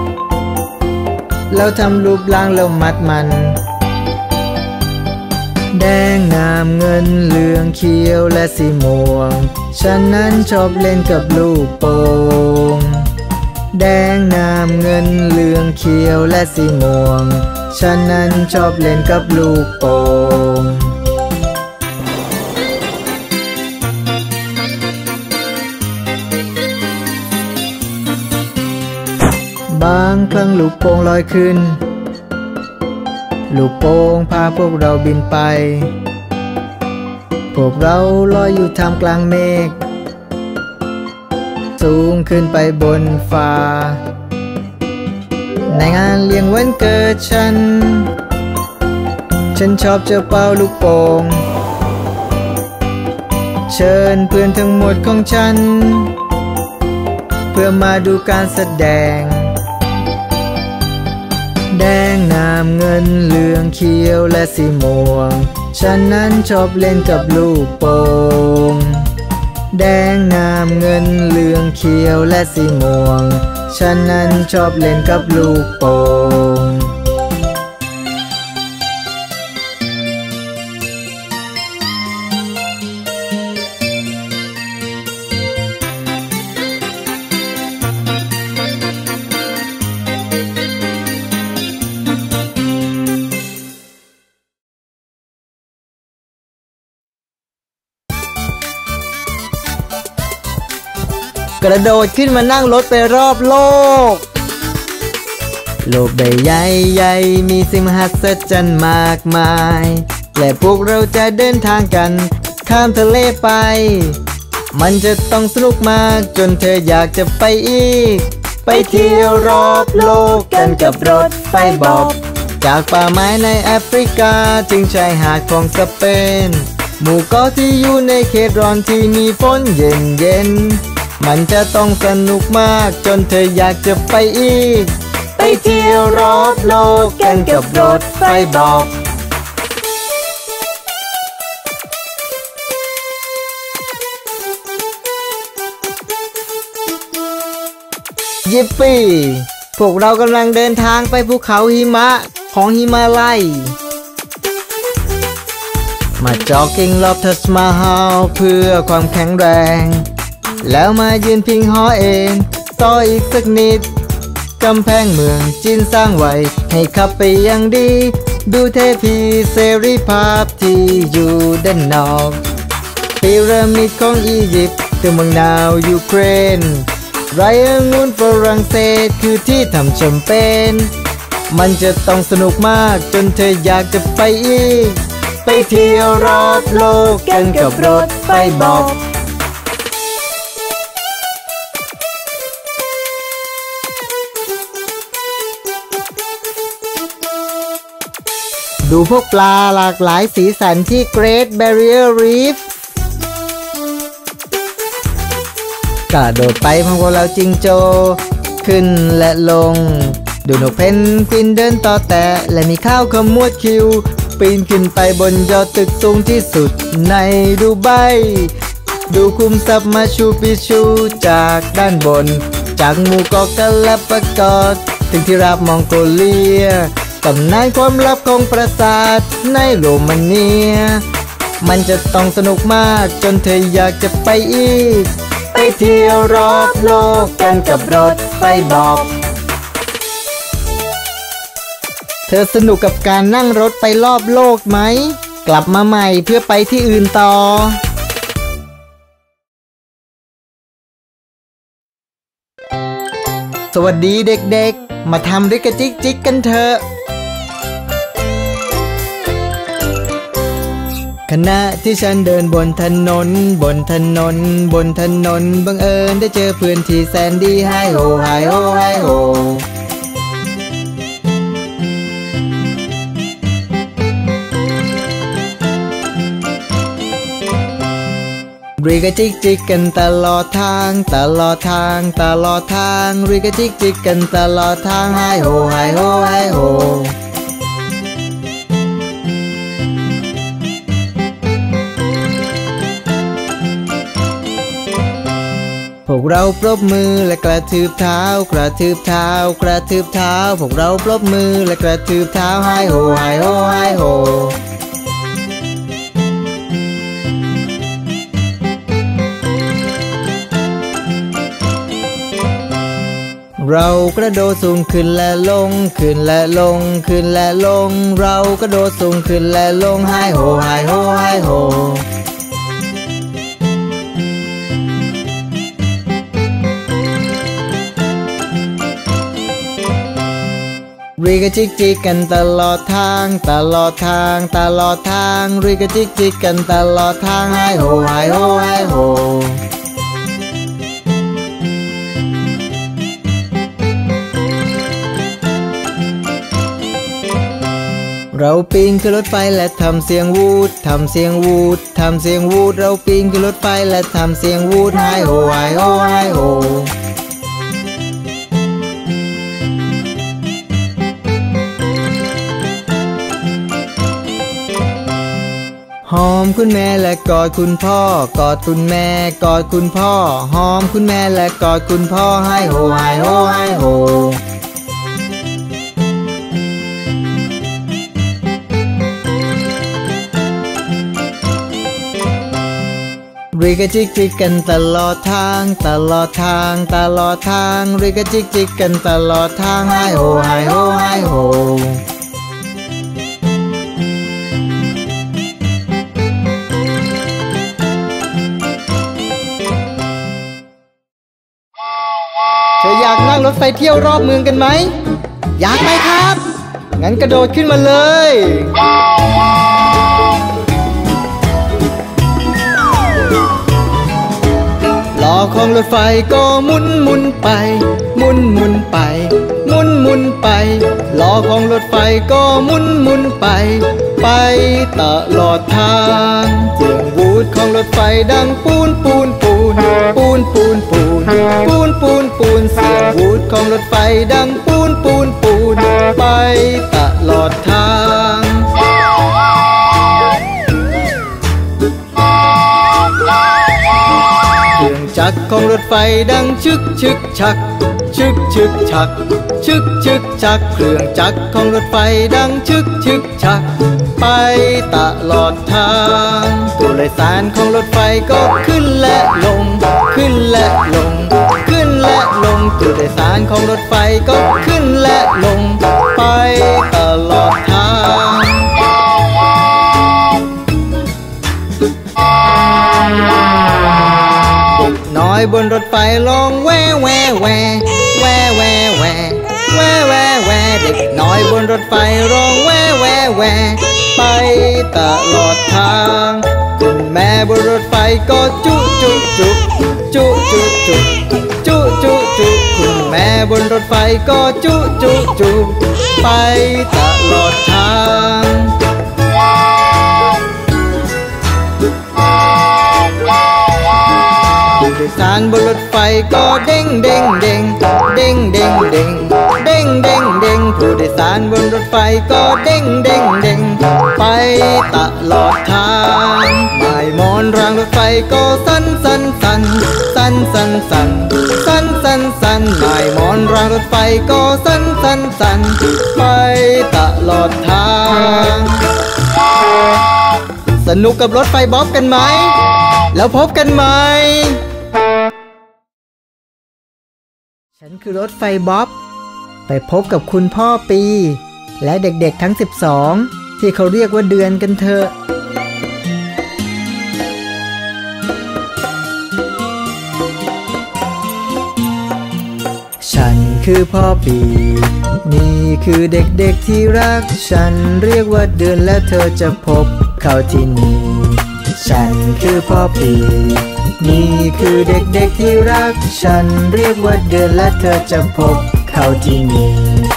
แล้วทำรูปร่างแล้วมัดมันแดงน้ำเงินเหลืองเขียวและสีม่วงฉันนั้นชอบเล่นกับลูกโป่งแดงน้ำเงินเหลืองเขียวและสีม่วงฉันนั้นชอบเล่นกับลูกโป่งบางครั้งลูกโป่งลอยขึ้นลูกโป่งพาพวกเราบินไปพวกเราลอยอยู่ท่ามกลางเมฆสูงขึ้นไปบนฟ้าในงานเลี้ยงวันเกิดฉันฉันชอบจะเป่าลูกโป่งเชิญเพื่อนทั้งหมดของฉันเพื่อมาดูการแสดงแดงน้ำเงินเหลืองเขียวและสีม่วงฉันนั้นชอบเล่นกับลูกโป่งแดงน้ำเงินเหลืองเขียวและสีม่วงฉันนั้นชอบเล่นกับลูกโป่งกระโดดขึ้นมานั่งรถไปรอบโลกโลกใบใหญ่ใหญ่มีสิ่งมหัศจรรย์มากมายและพวกเราจะเดินทางกันข้ามทะเลไปมันจะต้องสนุกมากจนเธออยากจะไปอีกไปเที่ยวรอบโลกกันกับรถไฟบอบจากป่าไม้ในแอฟริกาถึงชายหาดของสเปนหมู่เกาะที่อยู่ในเขตร้อนที่มีฝนเย็นเย็นมันจะต้องสนุกมากจนเธออยากจะไปอีกไปเที่ยวรอบโลกกันกับรถไฟบอบยิปปี้พวกเรากำลังเดินทางไปภูเขาหิมะของหิมาลัยมาจ็อกกิ้งรอบทัชมาฮาลเพื่อความแข็งแรงแล้วมายืนพิงหอเองต่ออีกสักนิดกำแพงเมืองจีนสร้างไว้ให้ขับไปอย่างดีดูเทพีเสรีภาพที่อยู่ด้านนอกพีระมิดของอียิปต์ตัวเมืองนาวยูเครนไรองุ่นฝรั่งเศสคือที่ทำแชมเปญมันจะต้องสนุกมากจนเธออยากจะไปอีกไปเที่ยวรอบโลกกันกับรถไฟบอบดูพวกปลาหลากหลายสีสันที่ Great Barrier Reef กระโดดไปพร้อมกับเราจิงโจขึ้นและลงดูนกเพนกวินเดินต่อแต่และมีข้าวขมวดคิวปีนขึ้นไปบนยอดตึกสูงที่สุดในดูไบดูคุมทรัพย์มาชูปิชูจากด้านบนจากหมู่เกาะกาลาปากอสถึงที่ราบมองโกเลียตำนานความลับของปราสาทในโรมาเนียมันจะต้องสนุกมากจนเธออยากจะไปอีกไปเที่ยวรอบโลกกันกับรถไฟบอบเธอสนุกกับการนั่งรถไปรอบโลกไหมกลับมาใหม่เพื่อไปที่อื่นต่อสวัสดีเด็กๆมาทำริกะจิกจิกกันเถอะขณะที่ฉันเดินบนถนนบนถนนบนถนนบังเอิญได้เจอเพื่อนที่แสนดีไฮโฮไฮโฮไฮโฮริกะจิกจิกกันตลอดทางตลอดทางตลอดทางริกะจิกจิกกันตลอดทางไฮโฮไฮโฮไฮโฮพวกเราปรบมือและกระทืบเท้ากระทืบเท้ากระทืบเท้าพวกเราปรบมือและกระทืบเท้าไฮโฮไฮโฮไฮโฮเรากระโดดสูงขึ้นและลงขึ้นและลงขึ้นและลงเรากระโดดสูงขึ้นและลงไฮโฮไฮโฮไฮโฮริกะจิกจิกกันตลอดทางตลอดทางตลอดทางริกะจิกจิกกันตลอดทางไฮโฮไฮโฮไฮโฮเราปีนขึ้นรถไฟและทำเสียงวูดทำเสียงวูดทำเสียงวูดเราปีนขึ้นรถไฟและทำเสียงวูดไฮโฮไฮโฮไฮโฮหอมคุณแม่และกอดคุณพ่อกอดคุณแม่กอดคุณพ่อหอมคุณแม่และกอดคุณพ่อไฮโฮไฮโฮไฮโฮริกะจิกจิกกันตลอดทางตลอดทางตลอดทางริกะจิกจิกกันตลอดทางไฮโฮไฮโฮไฮโฮเธออยากนั่งรถไฟเที่ยวรอบเมืองกันไหมอยากไหมครับงั้นกระโดดขึ้นมาเลยล้อของรถไฟก็หมุนหมุนไปหมุนหมุนไปหมุนหมุนไปล้อของรถไฟก็หมุนหมุนไปไปตลอดทางเสียงวูดของรถไฟดังปูนปูนปูนปูนปูนปูนปูนปูนปูนเสียงวูดของรถไฟดังปูนปูนปูนไปตลอดทางเครื่องจักรของรถไฟดังชึกชึกชักชึกชึกชักชึกชึกชักเครื่องจักรของรถไฟดังชึกชึกชักไปตลอดทางผู้โดยสารของรถไฟก็ขึ้นและลงขึ้นและลงขึ้นและลงผู้โดยสารของรถไฟก็ขึ้นและลงไปตลอดทางน้อยบนรถไฟร้องแว่แว่แว่แว่แว่แว่แว่แว่แว่เด็กน้อยบนรถไฟร้องแว่แว่แว่ไปตลอดทางคุณแม่บนรถไฟก็จุจุจุจุจุจุจุจุจุคุณแม่บนรถไฟก็จุจุจุไปตลอดทางผู้โดยสารบนรถไฟก็เด้งเด้งเด้งเด้งเด้งเด้งเด้งเด้งเด้งผู้โดยสารบนรถไฟก็เด้งเด้งเด้งไปตลอดทางไม้มอนรางรถไฟก็สั่นสั่นสั่นสั่นสั่นสั่นสั่นสั่นสั่นไม้มอนรางรถไฟก็สั่นสั่นสั่นไปตลอดทางสนุกกับรถไฟบ๊อบกันไหมแล้วพบกันไหมฉันคือรถไฟบ๊อบไปพบกับคุณพ่อปีและเด็กๆทั้งสิบสองที่เขาเรียกว่าเดือนกันเถอะฉันคือพ่อปีนี่คือเด็กๆที่รักฉันเรียกว่าเดือนและเธอจะพบเขาที่นี่ฉันคือพ่อปีนี่คือเด็กๆที่รักฉันเรียกว่าเดือนและเธอจะพบเขาที่นี่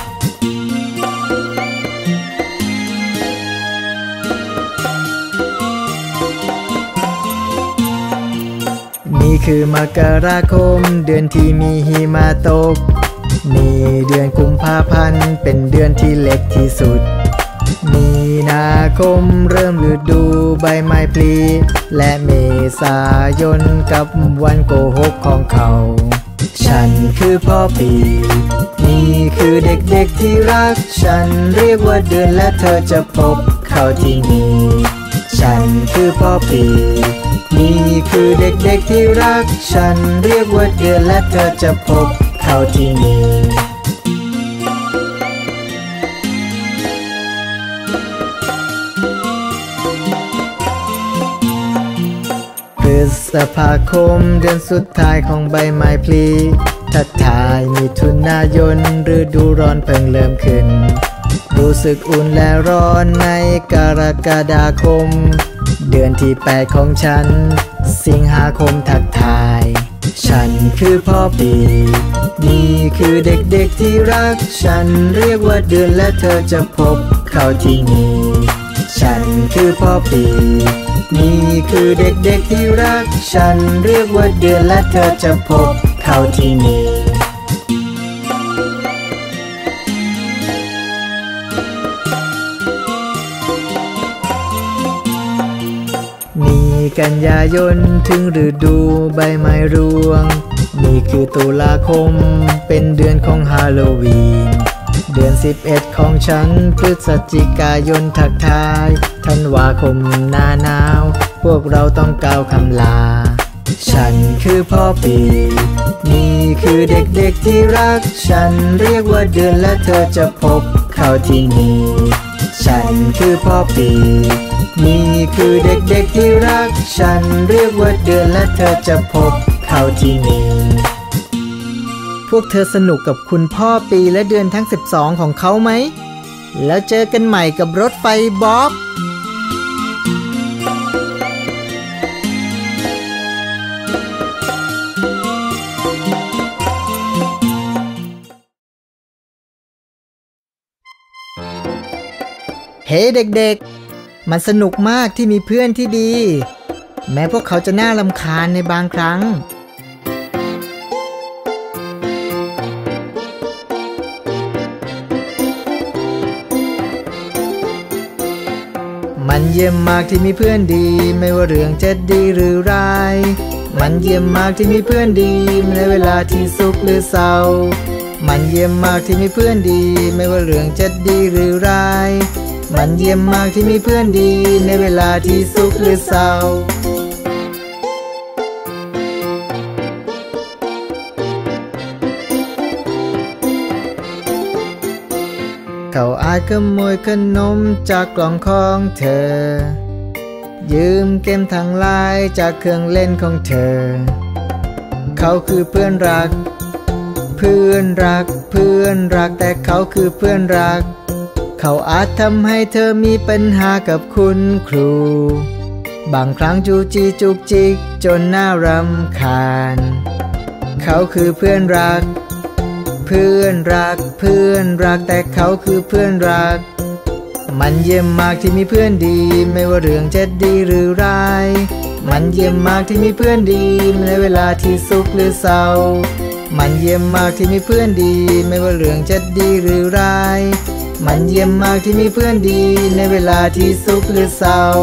นี่คือมกราคมเดือนที่มีหิมะตกนี่เดือนกุมภาพันธ์เป็นเดือนที่เล็กที่สุดมีนาคมเริ่มฤดูใบไม้ผลิและเมษายนกับวันโกหกของเขาฉันคือพ่อปีนี่คือเด็กๆที่รักฉันเรียกว่าเดือนและเธอจะพบเขาที่นี่ฉันคือพ่อปีนี่คือเด็กๆที่รักฉันเรียกว่าเดือนและเธอจะพบเขาที่นี่พฤษภาคมเดือนสุดท้ายของใบไม้ผลิทัดทายมิถุนายนฤดูร้อนเพิ่งเริ่มขึ้นรู้สึกอุ่นและร้อนในกรกฎาคมเดือนที่แปดของฉันสิงหาคมทัดทายฉันคือพ่อปีนี่คือเด็กๆที่รักฉันเรียกว่าเดือนและเธอจะพบเข้าที่นี่ฉันคือพ่อปีนี่คือเด็กๆที่รักฉันเรียกว่าเดือนและเธอจะพบเข้าที่นี่นี่กันยายนถึงฤดูใบไม้ร่วงนี่คือตุลาคมเป็นเดือนของฮาโลวีนเดือนสิบเอ็ดของฉันพฤศจิกายนทักทายธันวาคมหน้าหนาวพวกเราต้องกล่าวคำลาฉันคือพ่อปีนี่คือเด็กๆที่รักฉันเรียกว่าเดือนและเธอจะพบเข้าที่นี่ฉันคือพ่อปีนี่คือเด็กๆที่รักฉันเรียกว่าเดือนและเธอจะพบเข้าที่นี่พวกเธอสนุกกับคุณพ่อปีและเดือนทั้งสิบสองของเขาไหมแล้วเจอกันใหม่กับรถไฟบ๊อบเฮ้ hey, เด็กๆมันสนุกมากที่มีเพื่อนที่ดีแม้พวกเขาจะน่ารำคาญในบางครั้งมันเยี่ยมมากที่มีเพื่อนดีไม่ว่าเรื่องจะดีหรือร้ายมันเยี่ยมมากที่มีเพื่อนดีในเวลาที่สุขหรือเศร้ามันเยี่ยมมากที่มีเพื่อนดีไม่ว่าเรื่องจะดีหรือร้ายมันเยี่ยมมากที่มีเพื่อนดีในเวลาที่สุขหรือเศร้าเขาอาจขโมยขนมจากกล่องของเธอยืมเกมทางไลน์จากเครื่องเล่นของเธอเขาคือเพื่อนรักเพื่อนรักเพื่อนรักแต่เขาคือเพื่อนรักเขาอาจทำให้เธอมีปัญหากับคุณครูบางครั้งจูจีจุกจิกจนน่ารำคาญเขาคือเพื่อนรักเพื่อนรักเพื่อนรักแต่เขาคือเพื่อนรักมันเยี่ยมมากที่มีเพื่อนดีไม่ว่าเรื่องจะดีหรือร้ายมันเยี่ยมมากที่มีเพื่อนดีในเวลาที่สุขหรือเศร้ามันเยี่ยมมากที่มีเพื่อนดีไม่ว่าเรื่องจะดีหรือร้ายมันเยี่ยมมากที่มีเพื่อนดีในเวลาที่สุขหรือเศร้า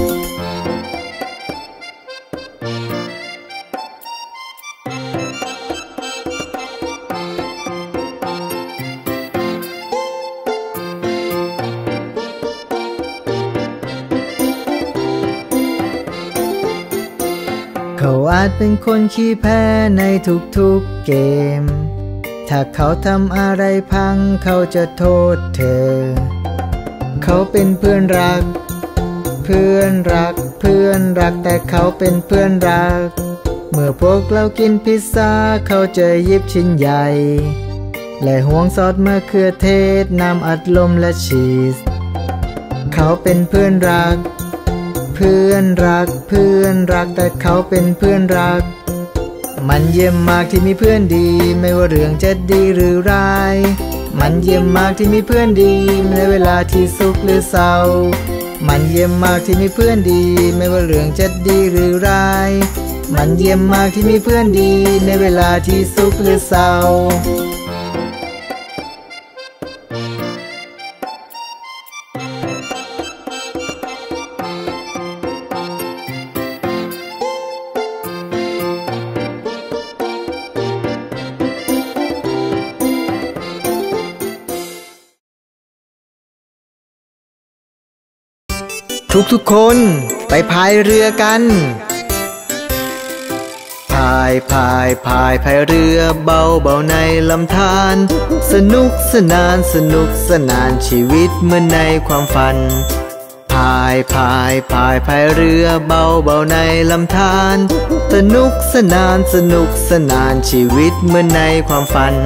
เขาอาจเป็นคนขี้แพ้ในทุกๆเกมถ้าเขาทำอะไรพังเขาจะโทษเธอเขาเป็นเพื่อนรักเพื่อนรักเพื่อนรักแต่เขาเป็นเพื่อนรักเมื่อพวกเรากินพิซซ่าเขาจะหยิบชิ้นใหญ่และห่วงซอสมะเขือเทศน้ำอัดลมและชีสเขาเป็นเพื่อนรักเพื่อนรักเพื่อนรักแต่เขาเป็นเพื่อนรักมันเยี่ยมมากที่มีเพื่อนดีไม่ว่าเรื่องจะดีหรือร้ายมันเยี่ยมมากที่มีเพื่อนดีในเวลาที่สุขหรือเศร้ามันเยี่ยมมากที่มีเพื่อนดีไม่ว่าเรื่องจะดีหรือร้ายมันเยี่ยมมากที่มีเพื่อนดีในเวลาที่สุขหรือเศร้าทุกๆคนไปพายเรือกันพายพายพายพายเรือเบาเบาในลำธารสนุกสนานสนุกสนานชีวิตเหมือนในความฝันพายพายพายพายเรือเบาเบาในลำธารสนุกสนานสนุกสนานชีวิตเหมือนในความฝัน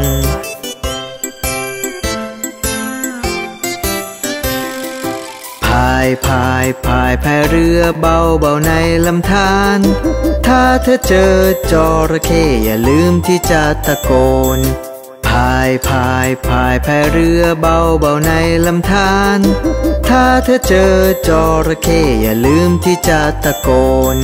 พายพายพายพายเรือเบาเบาในลำธารถ้าเธอเจอจระเข้อย่าลืมที่จะตะโกนพายพายพายพายเรือเบาเบาในลำธารถ้าเธอเจอจระเข้อย่าลืมที่จะตะโกน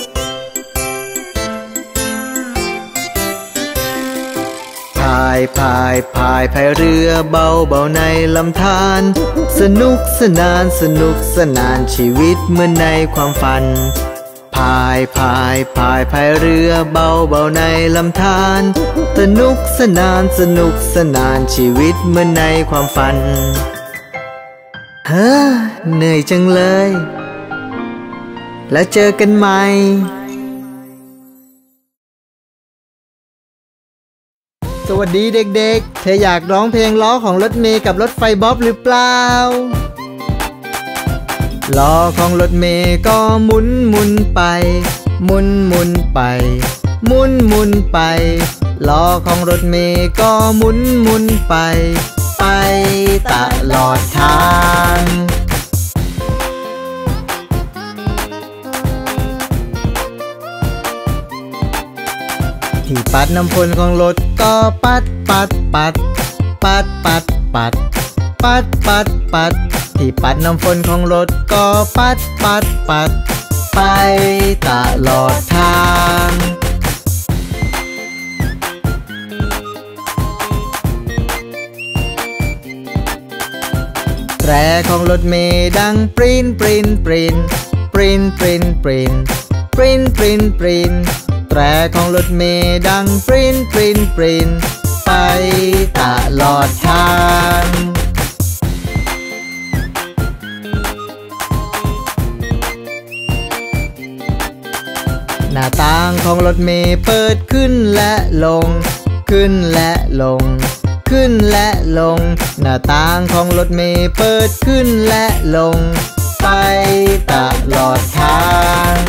พายพายพายพายเรือเบาเบาในลำธารสนุกสนานสนุกสนานชีวิตเหมือนในความฝันพายพายพายพายเรือเบาเบาในลำธารสนุกสนานสนุกสนานชีวิตเหมือนในความฝันเฮ้อเหนื่อยจังเลยแล้วเจอกันใหม่สวัสดีเด็กๆเธออยากร้องเพลงล้อของรถเมล์กับรถไฟบ๊อบหรือเปล่าล้อของรถเมล์ก็หมุนหมุนไปหมุนหมุนไปหมุนหมุนไปล้อของรถเมล์ก็หมุนหมุนไปไปตลอดทางที่ปัดน้ำฝนของรถก็ปัดปัดปัดปัดปัดปัดปัดปัดปัดที่ปัดน้ำฝนของรถก็ปัดปัดปัดไปตลอดทางแตรของรถเมล์ดังปริ้นปริ้นปริ้นปริ้นปริ้นปริ้นปริ้นปริ้นปริ้นแตรของรถเมล์ดังปริ้นปริ้นปริ้นไปตลอดทางหน้าต่างของรถเมล์เปิดขึ้นและลงขึ้นและลงขึ้นและลงหน้าต่างของรถเมล์เปิดขึ้นและลงไปตลอดทาง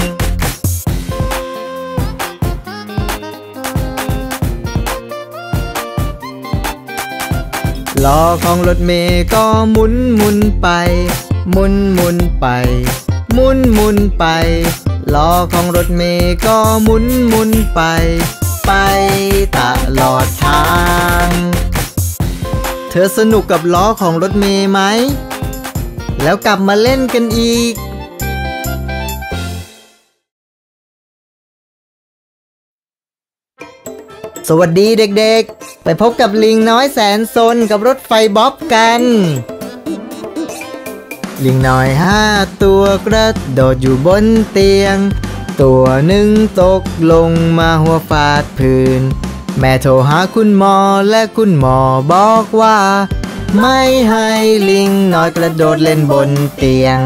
ล้อของรถเมล์ก็หมุนหมุนไปหมุนหมุนไปหมุนหมุนไปล้อของรถเมล์ก็หมุนหมุนไปไปตลอดทางเธอสนุกกับล้อของรถเมล์ไหมแล้วกลับมาเล่นกันอีกสวัสดีเด็กๆไปพบกับลิงน้อยแสนซนกับรถไฟบ๊อบกันลิงน้อยห้าตัวกระโดดอยู่บนเตียงตัวหนึ่งตกลงมาหัวฟาดพื้นแม่โทรหาคุณหมอและคุณหมอบอกว่าไม่ให้ลิงน้อยกระโดดเล่นบนเตียง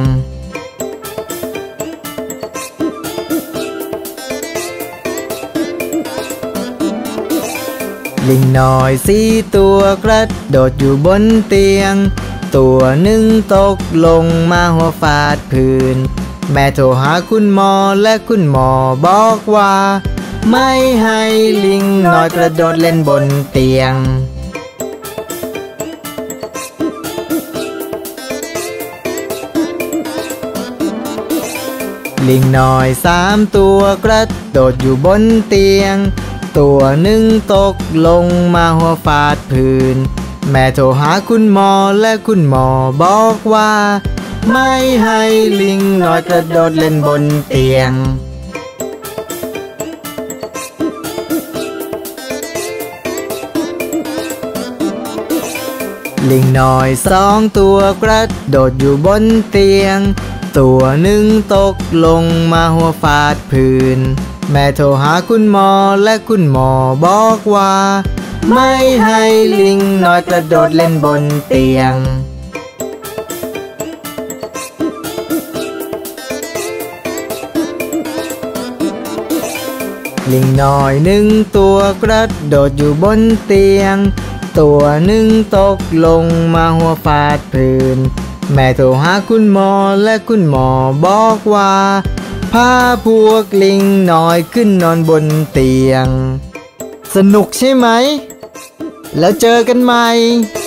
ลิงน้อยสี่ตัวกระโดดอยู่บนเตียงตัวหนึ่งตกลงมาหัวฟาดพื้นแม่โทรหาคุณหมอและคุณหมอบอกว่าไม่ให้ลิงน้อยกระโดดเล่นบนเตียงลิงน้อยสามตัวกระโดดอยู่บนเตียงตัวหนึ่งตกลงมาหัวฟาดพื้นแม่โทรหาคุณหมอและคุณหมอบอกว่าไม่ให้ลิงน้อยกระโดดเล่นบนเตียงลิงน้อยสองตัวกระโดดอยู่บนเตียงตัวหนึ่งตกลงมาหัวฟาดพื้นแม่โทรหาคุณหมอและคุณหมอบอกว่าไม่ให้ลิงน้อยกระโดดเล่นบนเตียงลิงน้อยหนึ่งตัวกระโดดอยู่บนเตียงตัวหนึ่งตกลงมาหัวฟาดพื้นแม่โทรหาคุณหมอและคุณหมอบอกว่าพาพวกลิงน้อยขึ้นนอนบนเตียงสนุกใช่ไหมแล้วเจอกันใหม่